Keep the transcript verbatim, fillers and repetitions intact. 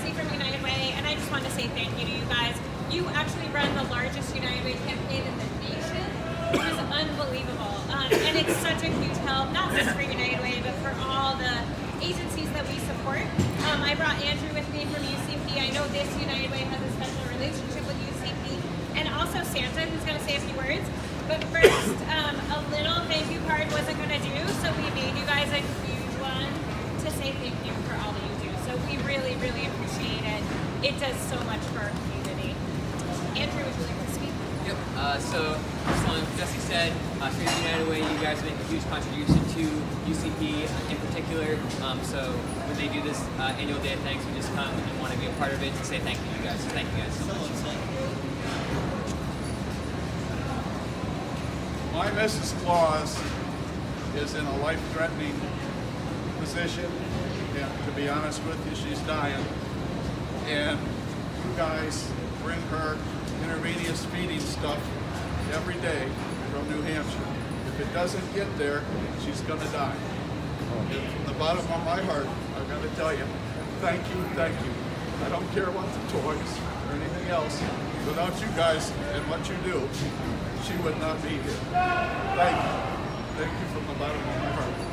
Leslie from United Way, and I just want to say thank you to you guys. You actually run the largest United Way campaign in the nation, which is unbelievable. Um, and it's such a huge help, not just for United Way, but for all the agencies that we support. Um, I brought Andrew with me from U C P. I know this United Way has a special relationship with U C P, and also Santa, who's going to say a few words. But first, um, a little thank you card wasn't going to do, so we made you guys a huge one to say thank you for all that you do. So we really, really appreciate it. It does so much for our community. Andrew, would you like to speak? Yep. Uh, so, just like Jesse said, uh, through the United Way, you guys make a huge contribution to U C P in particular. Um, so when they do this uh, annual day of thanks, we just come and want to be a part of it to say thank you, you guys. So thank you guys so much. My Missus Claus is in a life-threatening position, and to be honest with you, she's dying. And you guys bring her intravenous feeding stuff every day from New Hampshire. If it doesn't get there, she's gonna die. And from the bottom of my heart, I've got to tell you, thank you, thank you. I don't care about the toys or anything else. Without you guys and what you do, she would not be here. Thank you. Thank you from the bottom of my heart.